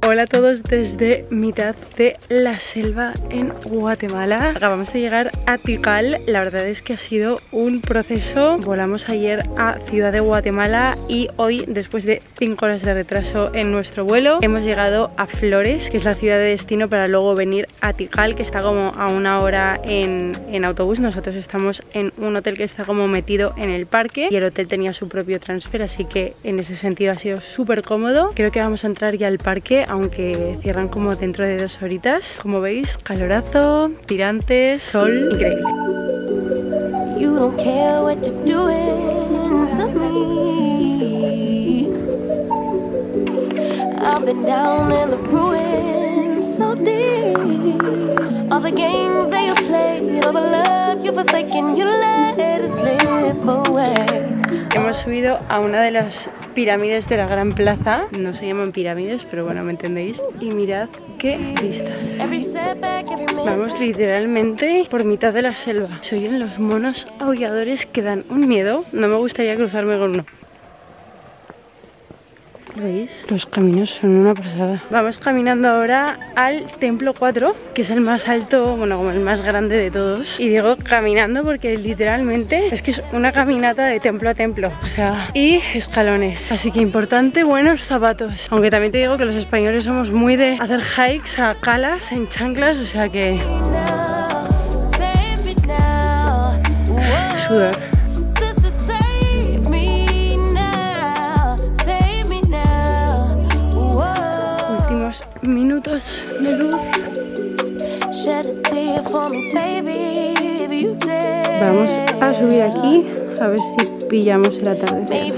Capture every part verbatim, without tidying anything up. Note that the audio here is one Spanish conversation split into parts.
Hola a todos desde mitad de la selva en Guatemala. Acabamos de llegar a Tikal. La verdad es que ha sido un proceso. Volamos ayer a Ciudad de Guatemala y hoy, después de cinco horas de retraso en nuestro vuelo, hemos llegado a Flores, que es la ciudad de destino, para luego venir a Tikal, que está como a una hora en, en autobús. Nosotros estamos en un hotel que está como metido en el parque y el hotel tenía su propio transfer, así que en ese sentido ha sido súper cómodo. Creo que vamos a entrar ya al parque, aunque cierran como dentro de dos horitas. Como veis, calorazo, tirantes, sol, increíble. You don't care what you're doing to me. I've been down in the ruins so deep. All the games that you played, all the love you forsaken, you let it slip away. Hemos subido a una de las pirámides de la Gran Plaza. No se llaman pirámides, pero bueno, me entendéis. Y mirad qué vistas. Vamos literalmente por mitad de la selva. Se oyen los monos aulladores que dan un miedo. No me gustaría cruzarme con uno. ¿Veis? Los caminos son una pasada. Vamos caminando ahora al Templo cuatro, que es el más alto, bueno, como el más grande de todos. Y digo caminando porque literalmente es que es una caminata de templo a templo. O sea, y escalones. Así que importante, buenos zapatos. Aunque también te digo que los españoles somos muy de hacer hikes a calas, en chanclas, o sea que... Sudor. Minutos de luz. Vamos a subir aquí a ver si pillamos el atardecer.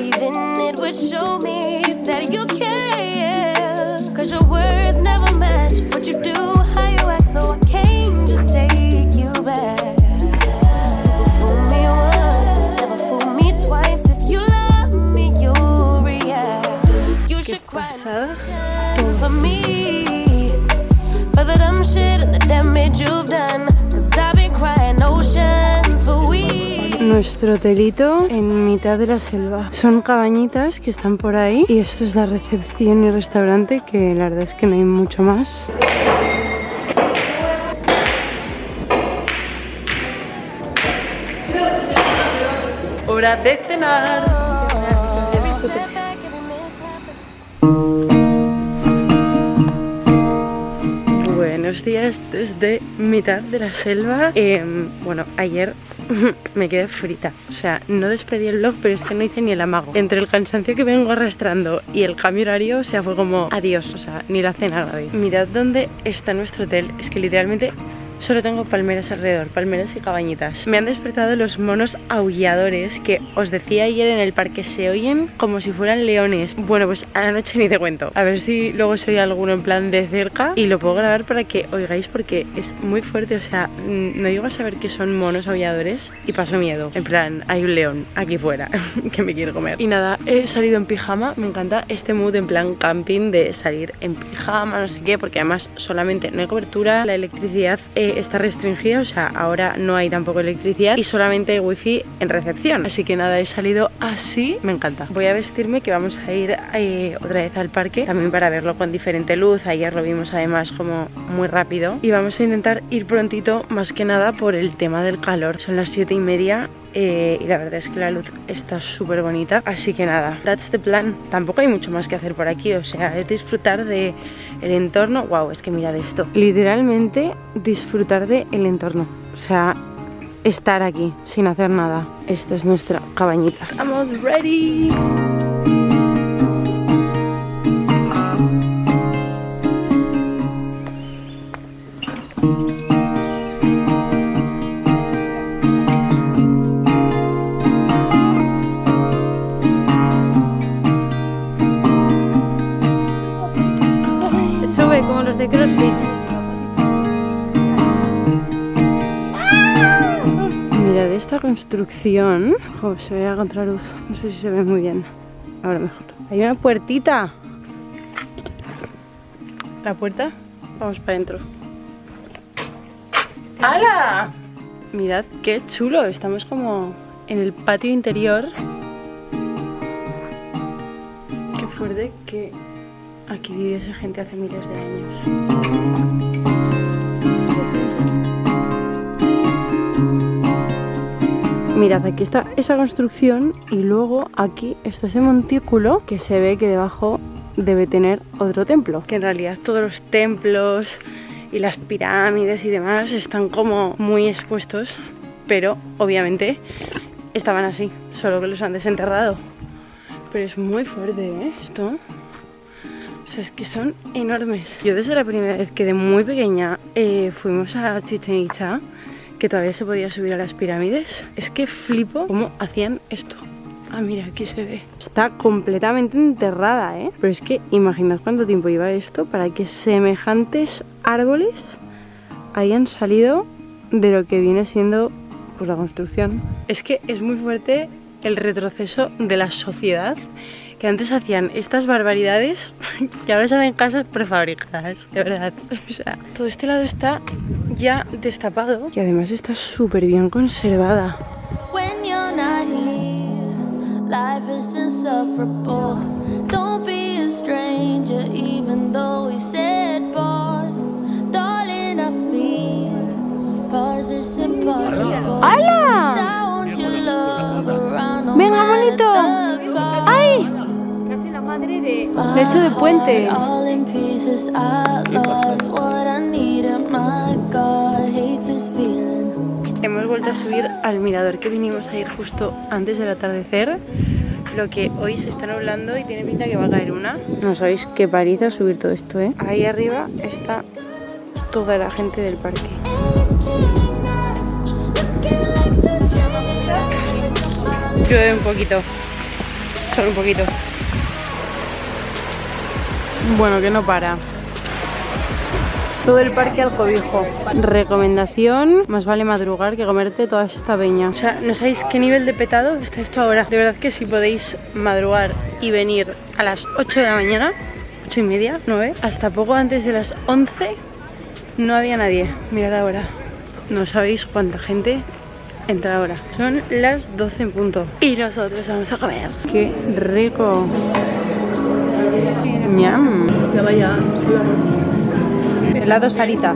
Qué pasada. Nuestro hotelito en mitad de la selva. Son cabañitas que están por ahí y esto es la recepción y restaurante, que la verdad es que no hay mucho más. Hora de cenar. Buenos días desde mitad de la selva. Eh, bueno, ayer me quedé frita. O sea, no despedí el vlog, pero es que no hice ni el amago. Entre el cansancio que vengo arrastrando y el cambio horario, o sea, fue como adiós. O sea, ni la cena nadie. Mirad dónde está nuestro hotel. Es que literalmente... solo tengo palmeras alrededor, palmeras y cabañitas. Me han despertado los monos aulladores que os decía ayer en el parque. Se oyen como si fueran leones. Bueno, pues a la noche ni te cuento. A ver si luego soy alguno en plan de cerca y lo puedo grabar para que oigáis, porque es muy fuerte. O sea, no llego a saber que son monos aulladores y paso miedo. En plan, hay un león aquí fuera que me quiere comer. Y nada, he salido en pijama. Me encanta este mood en plan camping de salir en pijama, no sé qué, porque además solamente no hay cobertura. La electricidad eh, está restringida, o sea, ahora no hay tampoco electricidad y solamente hay wifi en recepción, así que nada, he salido así, me encanta. Voy a vestirme, que vamos a ir eh, otra vez al parque, también para verlo con diferente luz. Ayer lo vimos además como muy rápido y vamos a intentar ir prontito, más que nada por el tema del calor. Son las siete y media. Eh, y la verdad es que la luz está súper bonita, así que nada, that's the plan. Tampoco hay mucho más que hacer por aquí, o sea, es disfrutar de el entorno. Wow, es que mirad esto, literalmente disfrutar de el entorno, o sea, estar aquí sin hacer nada. Esta es nuestra cabañita. Estamos ready. Como los de CrossFit. Mirad esta construcción. Jo, se ve a contraluz. No sé si se ve muy bien. Ahora mejor. Hay una puertita. ¿La puerta? Vamos para adentro. ¡Hala! Mirad qué chulo. Estamos como en el patio interior. Qué fuerte que aquí viviese gente hace miles de años. Mirad, aquí está esa construcción y luego aquí está ese montículo que se ve que debajo debe tener otro templo. Que en realidad todos los templos y las pirámides y demás están como muy expuestos, pero obviamente estaban así, solo que los han desenterrado. Pero es muy fuerte, ¿eh? Esto. O sea, es que son enormes. Yo desde la primera vez que de muy pequeña eh, fuimos a Chichén Itzá, que todavía se podía subir a las pirámides, es que flipo cómo hacían esto. Ah, mira, aquí se ve. Está completamente enterrada, ¿eh? Pero es que imaginad cuánto tiempo lleva esto para que semejantes árboles hayan salido de lo que viene siendo pues la construcción. Es que es muy fuerte el retroceso de la sociedad, que antes hacían estas barbaridades y ahora se hacen casas prefabricadas, de verdad. O sea, todo este lado está ya destapado y además está súper bien conservada. Life is insufferable. Don't be a stranger, even though we said pause. Darling, I feel pause is impossible. ¡Hala! ¡Venga, bonito! ¡Ay! ¿Qué hace la madre de...? Lecho de puente. Hemos vuelto a subir al mirador que vinimos a ir justo antes del atardecer. Lo que hoy se está nublando y tiene pinta que va a caer una. No sabéis qué paliza subir todo esto, ¿eh? Ahí arriba está toda la gente del parque. Llueve un poquito, solo un poquito. Bueno, que no para. Todo el parque al cobijo. Recomendación, más vale madrugar que comerte toda esta peña. O sea, no sabéis qué nivel de petado está esto ahora. De verdad que si podéis madrugar y venir a las ocho de la mañana, ocho y media, nueve, hasta poco antes de las once, no había nadie. Mirad ahora, no sabéis cuánta gente entra ahora. Son las doce en punto y nosotros vamos a comer. ¡Qué rico! ¡Ñam! Ya vaya. Helado Sarita.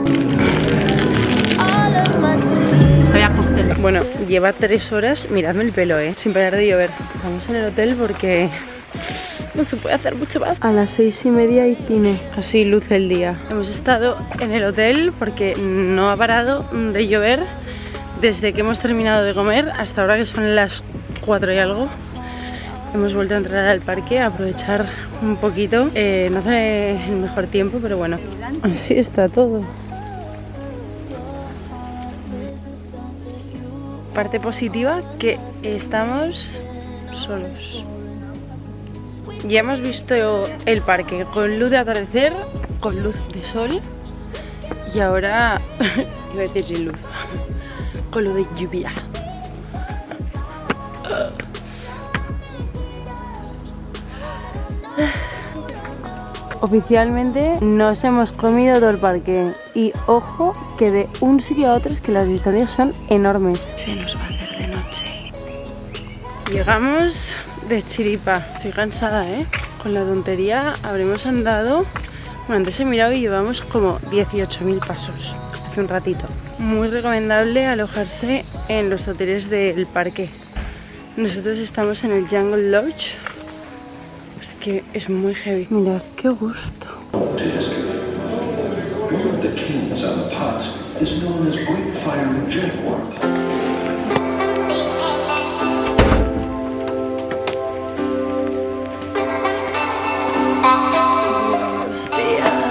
Sabía cóctel. Bueno, lleva tres horas. Miradme el pelo, eh. Sin parar de llover. Estamos en el hotel porque no se puede hacer mucho más. A las seis y media hay cine. Así luce el día. Hemos estado en el hotel porque no ha parado de llover desde que hemos terminado de comer hasta ahora, que son las cuatro y algo. Hemos vuelto a entrar al parque a aprovechar un poquito. Eh, no hace el mejor tiempo, pero bueno, así está todo. Parte positiva, que estamos solos. Ya hemos visto el parque con luz de atardecer, con luz de sol y ahora, iba a decir sin luz, con luz de lluvia. Oficialmente nos hemos comido todo el parque y ojo que de un sitio a otro es que las distancias son enormes. Se nos va a hacer de noche. Llegamos de chiripa. Estoy cansada, ¿eh? Con la tontería habremos andado... Bueno, antes he mirado y llevamos como dieciocho mil pasos hace un ratito. Muy recomendable alojarse en los hoteles del parque. Nosotros estamos en el Jungle Lodge. Que es muy heavy. Mirad qué gusto. Buenos días.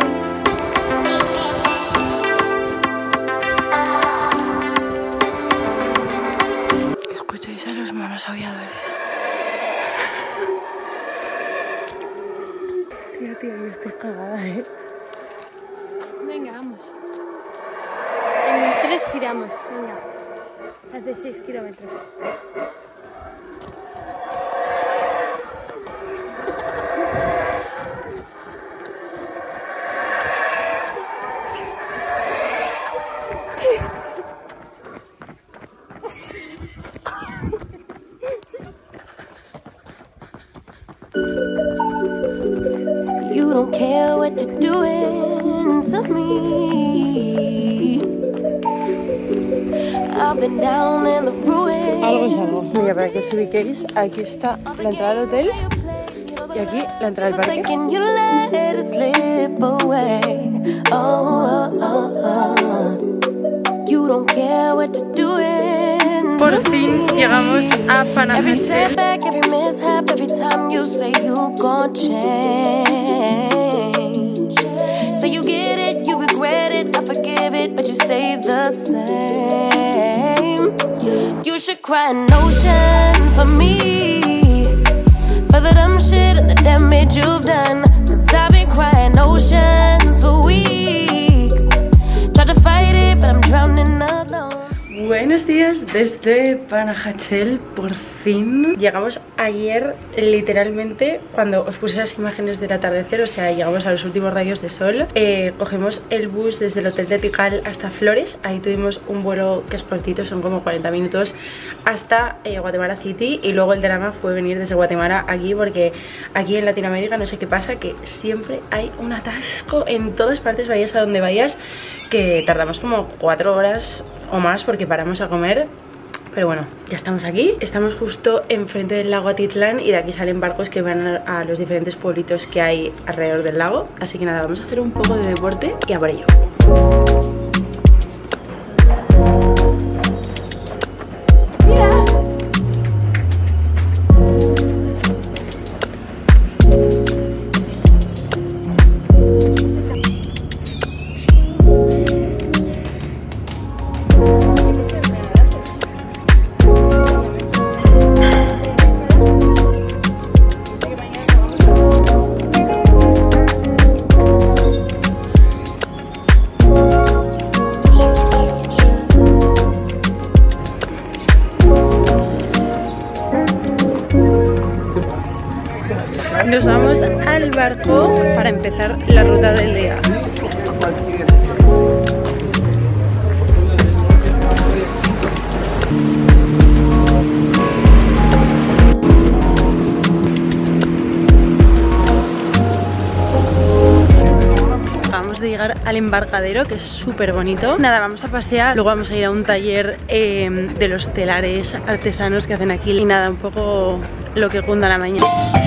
¿Escucháis a los monos aulladores? Tía, tía, yo estoy cagada, ¿eh? Venga, vamos. En los tres giramos, venga. Hace seis kilómetros. You You don't care what you're doing to me. I've been down in the ruins. Algo es algo. Mira, para que os ubiquéis, aquí está la entrada del hotel y aquí la entrada del parque. Por fin llegamos a Panajachel. You should cry an ocean for me, for the dumb shit and the damage you've done. Cause I've been crying oceans for weeks. Try to fight it, but I'm drowning alone. Buenos días desde Panajachel, por fin. Llegamos ayer, literalmente, cuando os puse las imágenes del atardecer, o sea, llegamos a los últimos rayos de sol. Eh, cogemos el bus desde el hotel de Tikal hasta Flores. Ahí tuvimos un vuelo que es cortito, son como cuarenta minutos, hasta eh, Guatemala City. Y luego el drama fue venir desde Guatemala aquí, porque aquí en Latinoamérica no sé qué pasa, que siempre hay un atasco en todas partes, vayas a donde vayas, que tardamos como cuatro horas o más porque paramos a comer. Pero bueno, ya estamos aquí. Estamos justo enfrente del lago Atitlán y de aquí salen barcos que van a, a los diferentes pueblitos que hay alrededor del lago. Así que nada, vamos a hacer un poco de deporte y a por ello. Nos vamos al barco para empezar la ruta del día. Acabamos de llegar al embarcadero, que es súper bonito. Nada, vamos a pasear, luego vamos a ir a un taller eh, de los telares artesanos que hacen aquí. Y nada, un poco lo que cunda la mañana.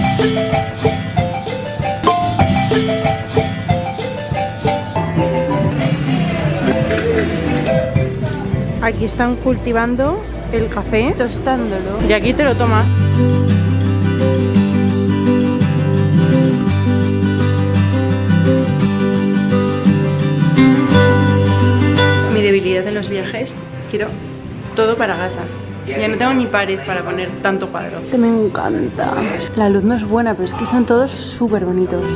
Aquí están cultivando el café, tostándolo, y aquí te lo tomas. Mi debilidad en los viajes, quiero todo para casa. Ya no tengo ni pared para poner tanto cuadro. Este me encanta. La luz no es buena, pero es que son todos súper bonitos.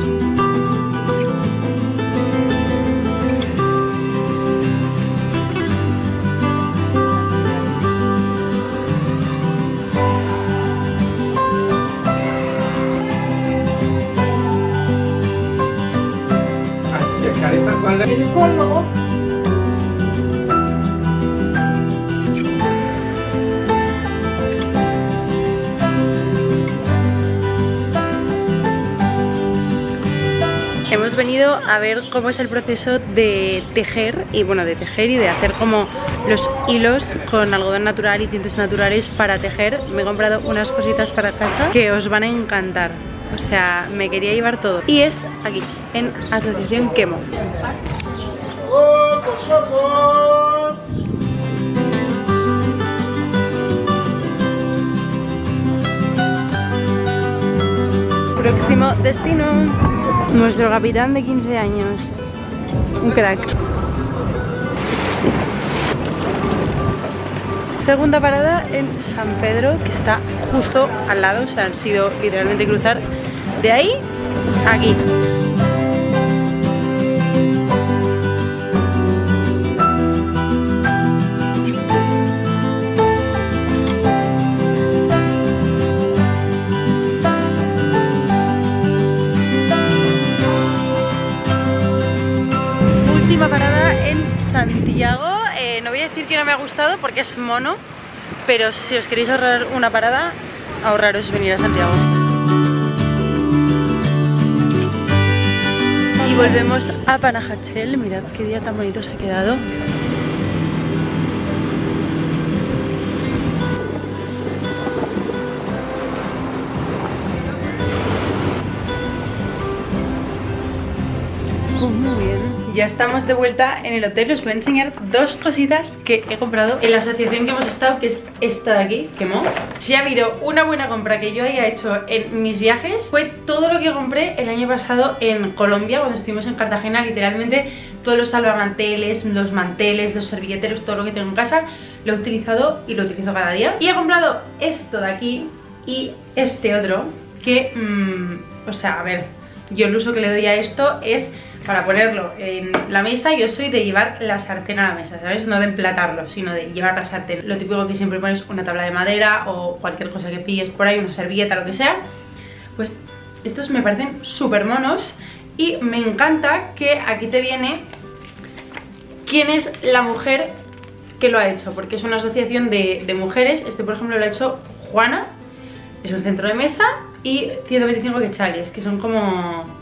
Hemos venido a ver cómo es el proceso de tejer y bueno, de tejer y de hacer como los hilos con algodón natural y tintes naturales para tejer. Me he comprado unas cositas para casa que os van a encantar. O sea, me quería llevar todo. Y es aquí, en Asociación Quemo. Próximo destino, nuestro capitán de quince años, un crack. Segunda parada en San Pedro, que está justo al lado, o sea, han sido literalmente cruzar de ahí a aquí. Última parada en Santiago. Eh, no voy a decir que no me ha gustado porque es mono, pero si os queréis ahorrar una parada, ahorraros venir a Santiago. Volvemos a Panajachel, mirad qué día tan bonito se ha quedado. Muy bien, ya estamos de vuelta en el hotel. Os voy a enseñar dos cositas que he comprado en la asociación que hemos estado, que es esta de aquí, Quemó. Si ha habido una buena compra que yo haya hecho en mis viajes, fue todo lo que compré el año pasado en Colombia, cuando estuvimos en Cartagena. Literalmente todos los salvamanteles, los manteles, los servilleteros, todo lo que tengo en casa lo he utilizado y lo utilizo cada día. Y he comprado esto de aquí y este otro que, mmm, o sea, a ver, yo el uso que le doy a esto es para ponerlo en la mesa. Yo soy de llevar la sartén a la mesa, ¿sabes? No de emplatarlo, sino de llevar la sartén. Lo típico que siempre pones una tabla de madera o cualquier cosa que pilles por ahí, una servilleta, lo que sea. Pues estos me parecen súper monos y me encanta que aquí te viene quién es la mujer que lo ha hecho, porque es una asociación de, de mujeres. Este, por ejemplo, lo ha hecho Juana, es un centro de mesa, y ciento veinticinco quetzales, que son como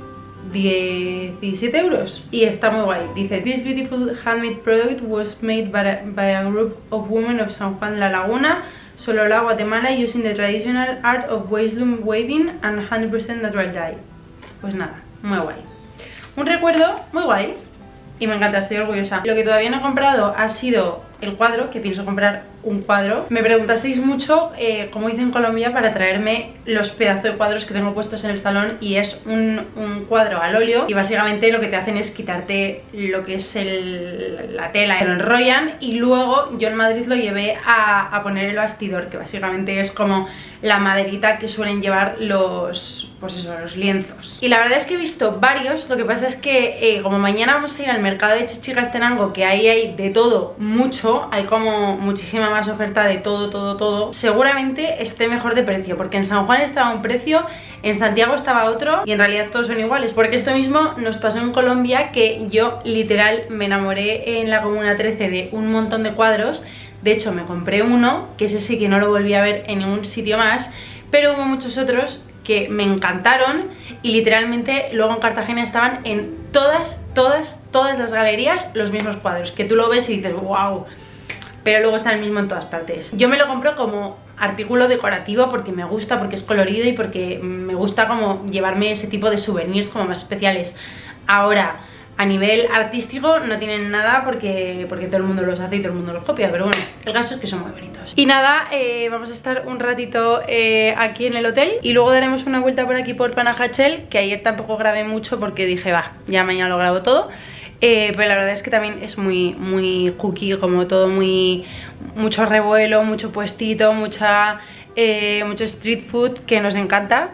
diecisiete euros, y está muy guay. Dice: "This beautiful handmade product was made by a, by a group of women of San Juan La Laguna, Sololá, Guatemala, using the traditional art of waistloom weaving and one hundred percent natural dye". Pues nada, muy guay. Un recuerdo muy guay y me encanta, estoy orgullosa. Lo que todavía no he comprado ha sido el cuadro, que pienso comprar un cuadro. Me preguntasteis mucho eh, cómo hice en Colombia para traerme los pedazos de cuadros que tengo puestos en el salón, y es un, un cuadro al óleo, y básicamente lo que te hacen es quitarte lo que es el, la tela, lo enrollan, y luego yo en Madrid lo llevé a, a poner el bastidor, que básicamente es como la maderita que suelen llevar los, pues eso, los lienzos. Y la verdad es que he visto varios. Lo que pasa es que eh, como mañana vamos a ir al mercado de Chichigastenango, que ahí hay de todo mucho, hay como muchísima más oferta de todo, todo, todo, seguramente esté mejor de precio, porque en San Juan estaba un precio, en Santiago estaba otro, y en realidad todos son iguales. Porque esto mismo nos pasó en Colombia, que yo literal me enamoré en la Comuna trece de un montón de cuadros. De hecho, me compré uno, que ese sí que no lo volví a ver en ningún sitio más, pero hubo muchos otros que me encantaron, y literalmente luego en Cartagena estaban en todas, todas, todas las galerías los mismos cuadros, que tú lo ves y dices wow, pero luego está el mismo en todas partes. Yo me lo compro como artículo decorativo porque me gusta, porque es colorido y porque me gusta como llevarme ese tipo de souvenirs como más especiales. Ahora, a nivel artístico no tienen nada, porque, porque todo el mundo los hace y todo el mundo los copia, pero bueno, el caso es que son muy bonitos. Y nada, eh, vamos a estar un ratito eh, aquí en el hotel, y luego daremos una vuelta por aquí por Panajachel, que ayer tampoco grabé mucho porque dije, va, ya mañana lo grabo todo. Eh, pero la verdad es que también es muy, muy cookie, como todo muy, mucho revuelo, mucho puestito, mucha, eh, mucho street food, que nos encanta.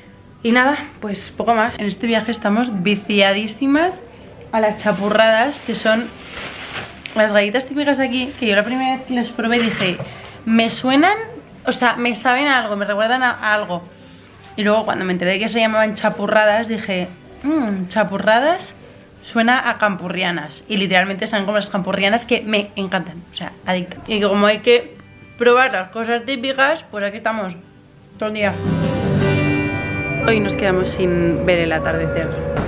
Y nada, pues poco más. En este viaje estamos viciadísimas a las chapurradas, que son las galletas típicas de aquí, que yo la primera vez que las probé dije, me suenan, o sea, me saben a algo, me recuerdan a, a algo. Y luego cuando me enteré de que se llamaban chapurradas, dije, mmm, chapurradas suena a campurrianas. Y literalmente son como las campurrianas, que me encantan, o sea, adicta. Y como hay que probar las cosas típicas, pues aquí estamos todo el día. Hoy nos quedamos sin ver el atardecer.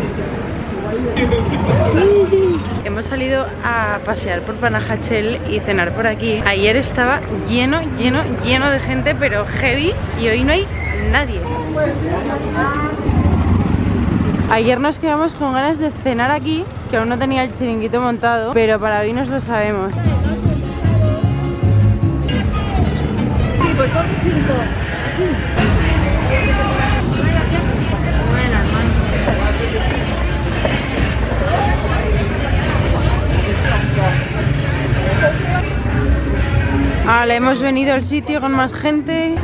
Hemos salido a pasear por Panajachel y cenar por aquí. Ayer estaba lleno, lleno, lleno de gente, pero heavy, y hoy no hay nadie. Ayer nos quedamos con ganas de cenar aquí, que aún no tenía el chiringuito montado, pero para hoy nos lo sabemos. Ahora hemos venido al sitio con más gente.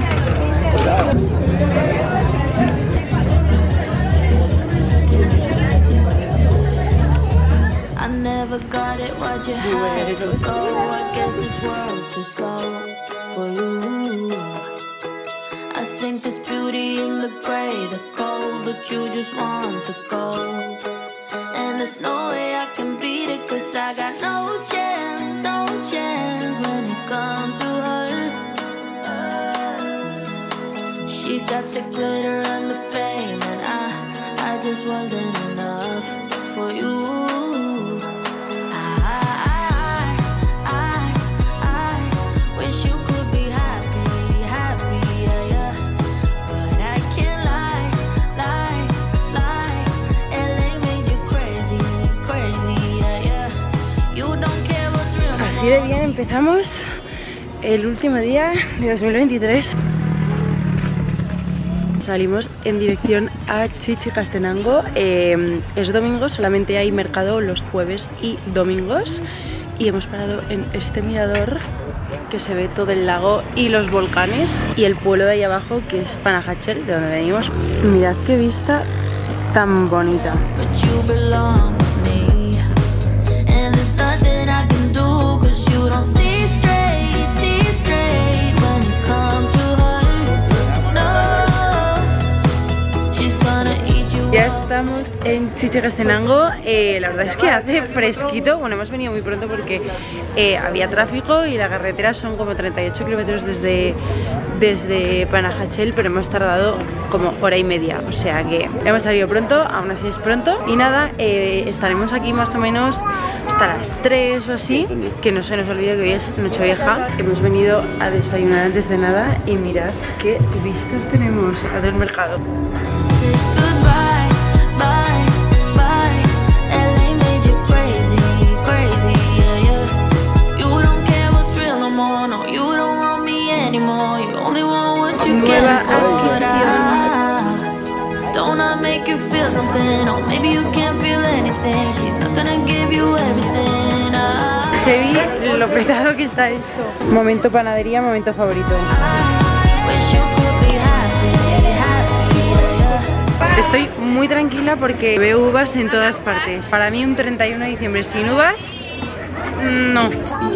I never got it, why'd you have to go? I guess this world's too slow for you. I think there's beauty in the gray, the cold, but you just want the gold. And there's no way I can beat it, cause I got no chance, no chance when it comes to her. She got the glitter and the fame, and I, I I just wasn't enough for you. Así de bien empezamos el último día de dos mil veintitrés. Salimos en dirección a Chichicastenango. Eh, es domingo, solamente hay mercado los jueves y domingos. Y hemos parado en este mirador que se ve todo el lago y los volcanes. Y el pueblo de ahí abajo, que es Panajachel, de donde venimos. Mirad qué vista tan bonita. Ya estamos en Chichicastenango. Eh, la verdad es que hace fresquito. Bueno, hemos venido muy pronto porque eh, había tráfico y la carretera son como treinta y ocho kilómetros desde, desde Panajachel, pero hemos tardado como hora y media. O sea que hemos salido pronto, aún así es pronto. Y nada, eh, estaremos aquí más o menos hasta las tres o así. Que no se nos olvide que hoy es Nochevieja. Hemos venido a desayunar antes de nada y mirad qué vistas tenemos a del mercado. Nueva Heavy, lo pesado que está esto. Momento panadería, momento favorito. Estoy muy tranquila porque veo uvas en todas partes. Para mí un treinta y uno de diciembre sin uvas, no.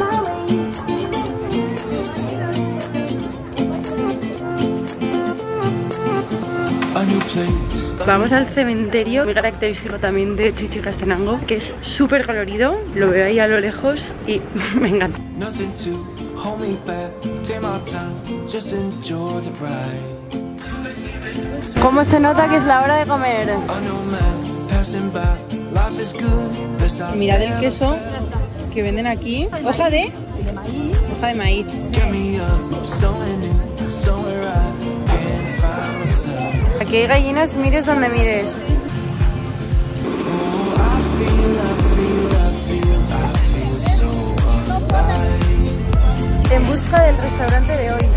Vamos al cementerio, muy característico también de Chichicastenango, que es súper colorido. Lo veo ahí a lo lejos y me encanta. ¿Cómo se nota que es la hora de comer? Mirad el queso que venden aquí. Hoja de... Hoja de maíz. Aquí hay gallinas, mires donde mires. En busca del restaurante de hoy.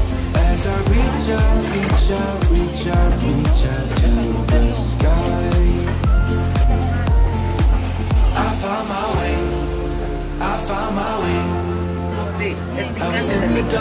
Sí, es picante.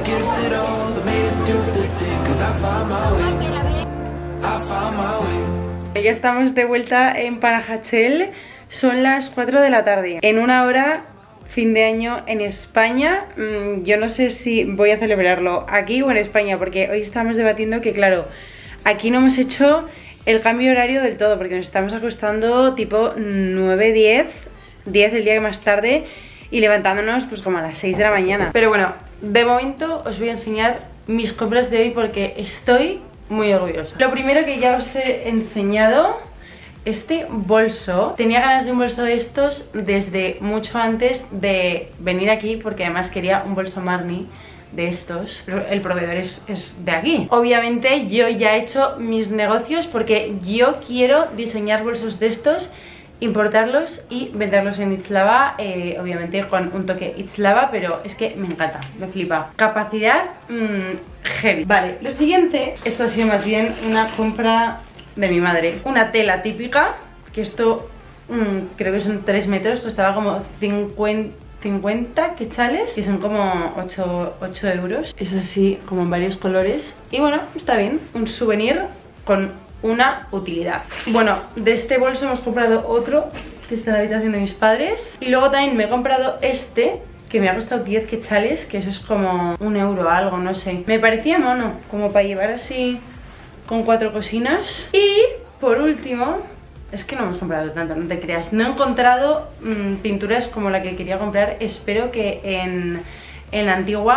Ya estamos de vuelta en Panajachel. Son las cuatro de la tarde. En una hora, fin de año en España. Yo no sé si voy a celebrarlo aquí o en España, porque hoy estamos debatiendo que, claro, aquí no hemos hecho el cambio horario del todo, porque nos estamos acostando tipo nueve, diez, diez el día que más tarde, y levantándonos pues como a las seis de la mañana. Pero bueno, de momento os voy a enseñar mis compras de hoy porque estoy muy orgullosa. Lo primero que ya os he enseñado, este bolso. Tenía ganas de un bolso de estos desde mucho antes de venir aquí, porque además quería un bolso Marni de estos. El proveedor es, es de aquí. Obviamente yo ya he hecho mis negocios porque yo quiero diseñar bolsos de estos, importarlos y venderlos en Itslava, eh, obviamente con un toque Itslava, pero es que me encanta, me flipa. Capacidad mmm, heavy. Vale, lo siguiente, esto ha sido más bien una compra de mi madre. Una tela típica, que esto mmm, creo que son tres metros, costaba como cincuenta quetzales, que son como ocho euros. Es así, como en varios colores. Y bueno, está bien, un souvenir con una utilidad. Bueno, de este bolso hemos comprado otro que está en la habitación de mis padres. Y luego también me he comprado este, que me ha costado diez quetzales, que eso es como un euro o algo, no sé. Me parecía mono, como para llevar así con cuatro cocinas. Y por último, es que no hemos comprado tanto, no te creas. No he encontrado mmm, pinturas como la que quería comprar. Espero que en, en la Antigua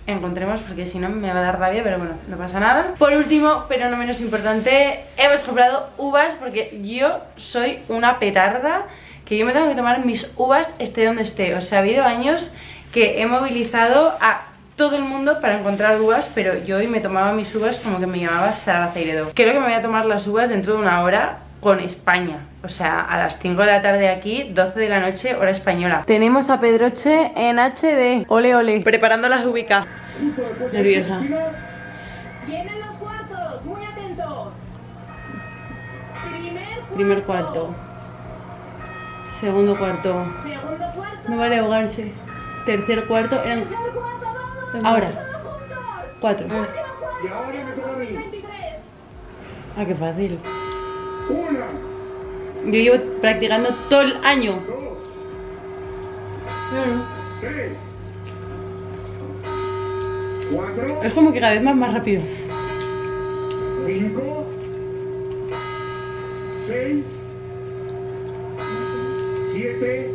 encontremos, porque si no me va a dar rabia, pero bueno, no pasa nada. Por último, pero no menos importante, hemos comprado uvas, porque yo soy una petarda, que yo me tengo que tomar mis uvas esté donde esté. O sea, ha habido años que he movilizado a todo el mundo para encontrar uvas, pero yo hoy me tomaba mis uvas como que me llamaba Sara Ceiredo. Creo que me voy a tomar las uvas dentro de una hora con España, o sea, a las cinco de la tarde aquí, doce de la noche, hora española. Tenemos a Pedroche en H D, ole ole, preparando las ubicas. Nerviosa. Vienen los cuartos, muy atentos. Primer cuarto. Primer cuarto. Segundo cuarto. Segundo cuarto. No vale ahogarse. Tercer cuarto. Eran... Tercer cuarto, vamos. Ahora. Todos juntos. Cuatro. Último cuarto. Y ahora me toca a mí. veintitrés. Ah, qué fácil. Una, Yo llevo practicando todo el año. dos, Mm. tres, cuatro, Es como que cada vez más más rápido. cinco, seis, siete,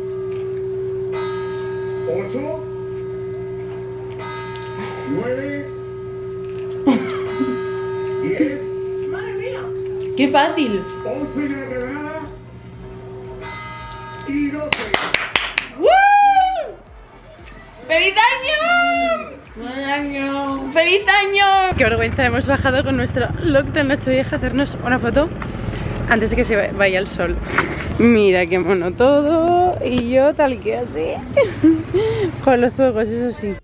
ocho, nueve, diez, Madre mía. ¡Qué fácil! once de la granada y doce. ¡Woo! ¡Feliz año! ¡Feliz año! ¡Feliz año! Qué vergüenza, hemos bajado con nuestro look de Nochevieja a hacernos una foto antes de que se vaya el sol. Mira qué mono todo, y yo tal que así, con los fuegos, eso sí.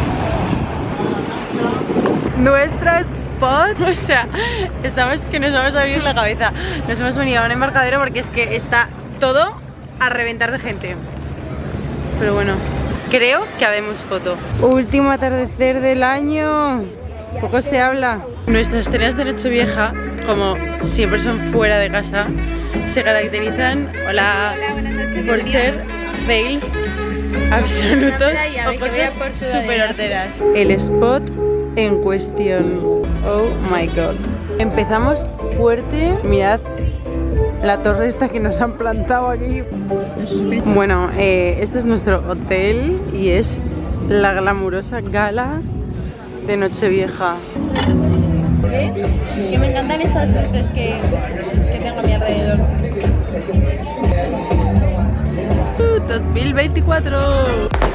Nuestro spot, o sea, estamos que nos vamos a abrir la cabeza. Nos hemos venido a un embarcadero porque es que está todo a reventar de gente. Pero bueno, creo que habemos foto. Último atardecer del año. Poco se habla. Nuestras cenas de Nochevieja, como siempre son fuera de casa, se caracterizan, hola, Hola, buenas noches, por bienvenidas. ser fails absolutos playa, o que cosas vea por Sudadera. súper horteras. El spot en cuestión. Oh my god. Empezamos fuerte. Mirad la torre esta que nos han plantado aquí. Bueno, eh, este es nuestro hotel y es la glamurosa gala de Nochevieja. Que me encantan estas luces que, que tengo a mi alrededor. Uh, dos mil veinticuatro.